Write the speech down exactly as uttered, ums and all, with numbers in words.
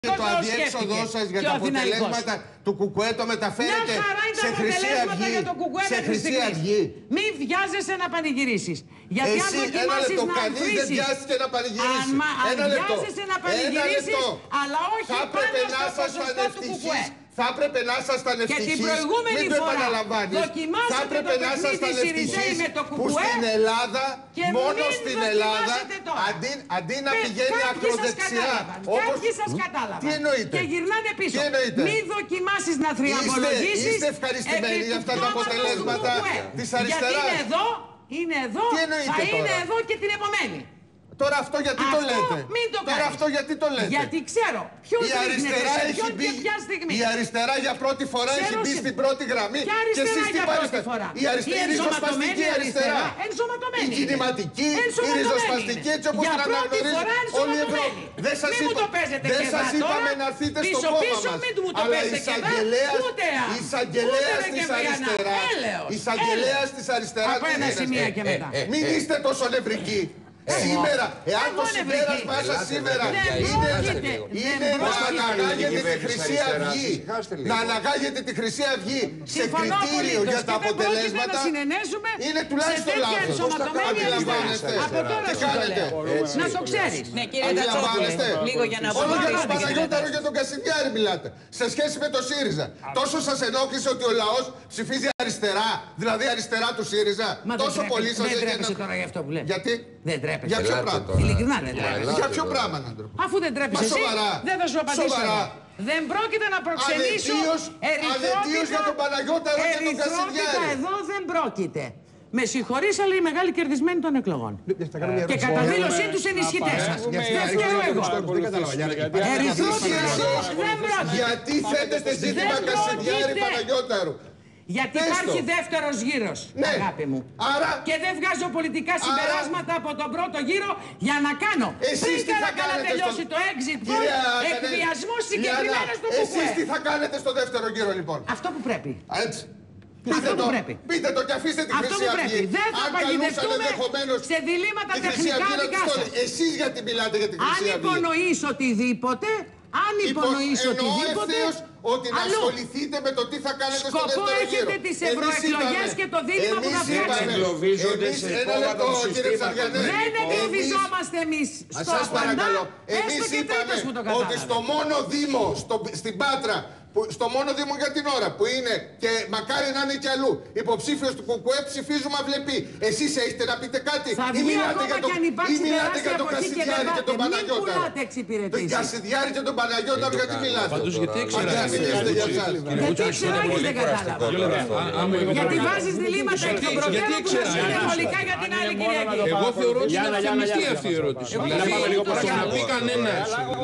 Και το αδιέξοδό σας για τα αποτελέσματα του Κουκουέ το μεταφέρετε σε Χρυσή Αυγή. Σε Χρυσή Αυγή. Μην βιάζεσαι να πανηγυρίσεις. Γιατί αν δοκιμάσεις να κανείς δεν βιάζεται να πανηγυρίσει. Αν βιάζεσαι να πανηγυρίσεις, αλλά όχι πάνω στο ποσοστό του Κουκουέ. Θα έπρεπε να ήσασταν ευτυχείς. Και την προηγούμενη φορά δοκιμάσατε το παιχνίδι Συριζέη με το Κουκουέ. Που στην Ελλάδα, μόνο στην Ελλάδα, αντί, αντί να πηγαίνει ακροδεξιά. Κάποιοι σας κατάλαβαν. Τι εννοείτε? Και γυρνάνε πίσω. Μην δοκιμάσεις να θριαμβολογήσεις. Είστε ευχαριστημένοι για αυτά τα αποτελέσματα της αριστεράς? Γιατί είναι εδώ, είναι εδώ, θα είναι εδώ και την επομένη. Τώρα αυτό γιατί αυτό το λέτε? Μην το Τώρα αυτό γιατί το λέτε? Γιατί ξέρω ποιος η αριστερά έχει μπει, στιγμή. η αριστερά για πρώτη φορά ξέρω έχει μπει σε... στην πρώτη γραμμή. Ποια αριστερά και εσείς για πρώτη φορά? Η αριστερά, η ριζοσπαστική αριστερά. Ενσωματωμένη. Η κινηματική, η ριζοσπαστική, έτσι όπως την αναγνωρίζει όλη η Ευρώπη. Δεν σας είπα, δεν σας είπαμε να έρθετε στο κόμμα μας. Αλλά η εισαγγελέας της αριστεράς, η εισαγγελέας της αριστεράς, μην είστε τόσο νευρικοί. Σήμερα, εάν το συμπέρασμά σας σήμερα είναι να αναγάγετε τη Χρυσή Αυγή, να αναγάγετε τη Χρυσή Αυγή σε κριτήριο για τα αποτελέσματα, είναι τουλάχιστον λάθος. Αντιλαμβάνεστε? Τι κάνετε? Να το ξέρεις. Αντιλαμβάνεστε? Όλο για τον Παναγιώταρο και τον Κασιδιάρη μιλάτε. Σε σχέση με το ΣΥΡΙΖΑ. Τόσο σας ενόχλησε ότι ο λαός ψηφίζει αριστερά, δηλαδή αριστερά του ΣΥΡΙΖΑ? Τόσο πολύ σας δεν τρέπεσαι τώρα για αυτό που λέτε? Γιατί? Δεν τρέπεσαι. Για ποιο πράγμα? Ειλικρινά δεν τρέπεσαι. Για ποιο πράγμα να ντροπώ? Αφού δεν τρέπεσαι εσύ, δεν θα σου απαντήσω. Δεν πρόκειται να προξενήσω αδετίως για τον Παναγιώταρο και τον Κασιδιάρη. Εδώ δεν πρόκειται. Με συγχωρείς, αλλά οι μεγάλοι κερδισμένοι των εκλογών. Και κατά δήλωσή τους ενισχυτές σας. Δεν φταίω εγώ. Ερυθρότητας δεν πρόκειται. Γιατί θέτετε ζήτημα Κασιδιάρη Παναγιώταρου? Γιατί υπάρχει δεύτερος γύρος, ναι, αγάπη μου. Άρα... Και δεν βγάζω πολιτικά συμπεράσματα άρα... από τον πρώτο γύρο για να κάνω. Εσείς πριν καλά να τελειώσει στο... το exit poll, εκβιασμούς συγκεκριμένους στο Κουκουέ. Εσείς τι θα κάνετε στο δεύτερο γύρο, λοιπόν? Αυτό που πρέπει. Έτσι. Αυτό πείτε που το, πρέπει. Πείτε το και αφήστε τη Χρυσή Αυγή. Δεν θα παγιδευτούμε σε διλήμματα τεχνικά δικά σας. Εσείς γιατί μιλάτε για τη Χρυσή Αυγή? Αν υπονοείς οτιδήποτε, αν υπονοείς οτιδήποτε, ότι να ασχοληθείτε με το τι θα κάνετε στο δεύτερο γύρο. Σκοπό έχετε τις ευρωεκλογές και το δίλημμα που θα φτιάξετε. Δεν εγκλωβιζόμαστε εμείς στο Απαντά, έστω και τρίτος που το κατάλαβε. Ότι στο μόνο Δήμο, στην Πάτρα, που, στο μόνο Δήμο για την ώρα που είναι και μακάρι να είναι κι αλλού υποψήφιος του Κουκουέ, ψηφίζουμε αυλεπή. Εσείς έχετε να πείτε κάτι? Θα βγει ακόμα κι αν υπάρξει τεράστια εποχή και δεν πάτε. Μην πουλάτε εξυπηρετήσεις. Τον Κασιδιάρη και τον Παναγιώταρο γιατί μιλάτε? Πάντως γιατί εξεράγετε? Γιατί εξεράγεις δεν κατάλαβα? Γιατί βάζεις διλήμματα εκ των προτέρων που θα συνεμβολικά για την άλλη Κυριακή. Εγώ θεωρώ ότι είναι αυθεντική αυτή η ερώτηση. Δηλαδή, το να πει κανένας